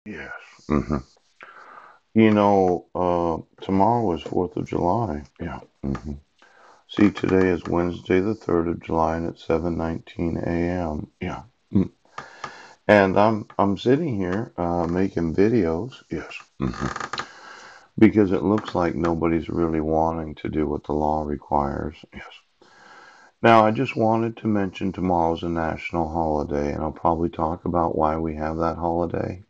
Yes. hmm tomorrow is 4th of July. Yeah. See, today is Wednesday, the 3rd of July, and it's 7:19 a.m. Yeah. Mm. And I'm sitting here making videos. Yes. Because it looks like nobody's really wanting to do what the law requires. Yes. Now, I just wanted to mention tomorrow's a national holiday, and I'll probably talk about why we have that holiday.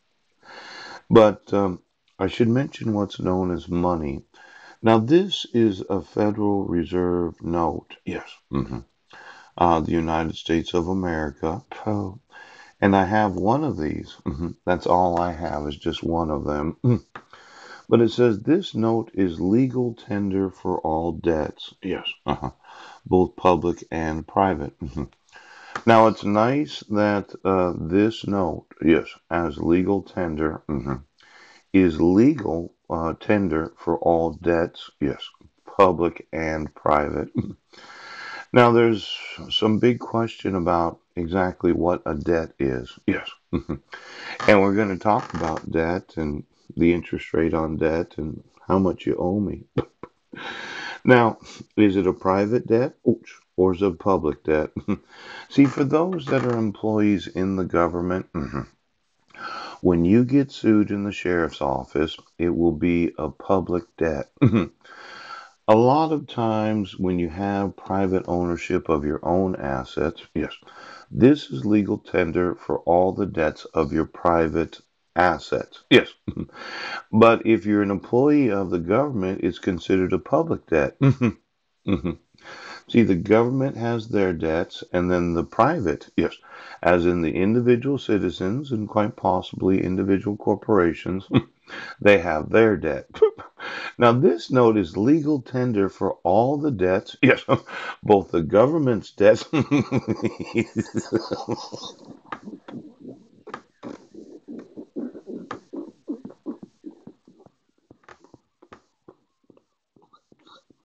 But I should mention what's known as money. Now, this is a Federal Reserve note. Yes. The United States of America. Oh, and I have one of these. That's all I have is just one of them. But it says this note is legal tender for all debts. Yes. Both public and private. Now, it's nice that this note, yes, as legal tender, is legal tender for all debts. Yes. Public and private. Now, there's some big question about exactly what a debt is. Yes. And we're going to talk about debt and the interest rate on debt and how much you owe me. Now, is it a private debt? Oops. Or is it a public debt? See, for those that are employees in the government, when you get sued in the sheriff's office, it will be a public debt. A lot of times when you have private ownership of your own assets, yes, this is legal tender for all the debts of your private assets. Yes. But if you're an employee of the government, it's considered a public debt. See, the government has their debts, and then the private, yes, as in the individual citizens and quite possibly individual corporations, they have their debt. Now, this note is legal tender for all the debts, yes, both the government's debts